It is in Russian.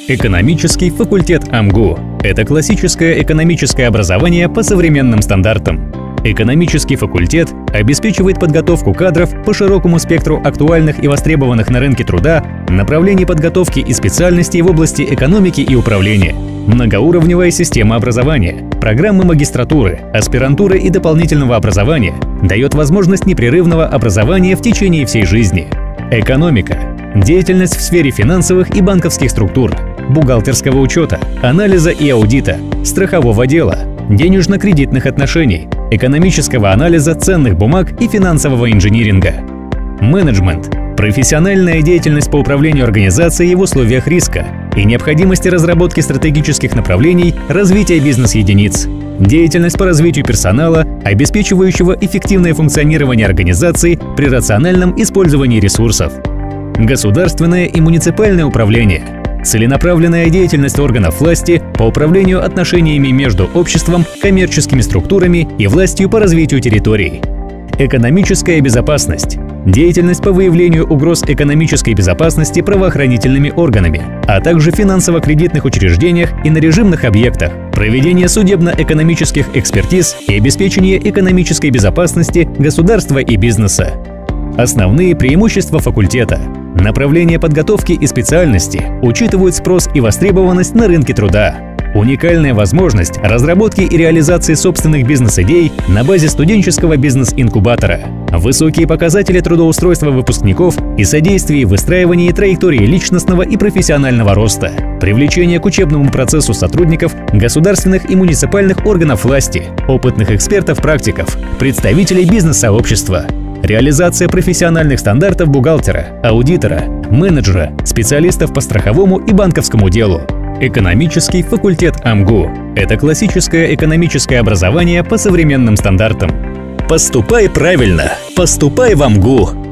Экономический факультет АМГУ – это классическое экономическое образование по современным стандартам. Экономический факультет обеспечивает подготовку кадров по широкому спектру актуальных и востребованных на рынке труда направлений подготовки и специальностей в области экономики и управления, многоуровневая система образования, программы магистратуры, аспирантуры и дополнительного образования дает возможность непрерывного образования в течение всей жизни. Экономика – деятельность в сфере финансовых и банковских структур, бухгалтерского учета, анализа и аудита, страхового дела, денежно-кредитных отношений, экономического анализа ценных бумаг и финансового инжиниринга. Менеджмент – профессиональная деятельность по управлению организацией в условиях риска и необходимости разработки стратегических направлений развития бизнес-единиц. Деятельность по развитию персонала, обеспечивающего эффективное функционирование организации при рациональном использовании ресурсов. Государственное и муниципальное управление – целенаправленная деятельность органов власти по управлению отношениями между обществом, коммерческими структурами и властью по развитию территорий. Экономическая безопасность – деятельность по выявлению угроз экономической безопасности правоохранительными органами, а также финансово-кредитных учреждениях и на режимных объектах, проведение судебно-экономических экспертиз и обеспечение экономической безопасности государства и бизнеса. Основные преимущества факультета. Направления подготовки и специальности учитывают спрос и востребованность на рынке труда. Уникальная возможность разработки и реализации собственных бизнес-идей на базе студенческого бизнес-инкубатора. Высокие показатели трудоустройства выпускников и содействие в выстраивании траектории личностного и профессионального роста. Привлечение к учебному процессу сотрудников государственных и муниципальных органов власти, опытных экспертов-практиков, представителей бизнес-сообщества. Реализация профессиональных стандартов бухгалтера, аудитора, менеджера, специалистов по страховому и банковскому делу. Экономический факультет АМГУ – это классическое экономическое образование по современным стандартам. Поступай правильно! Поступай в АМГУ!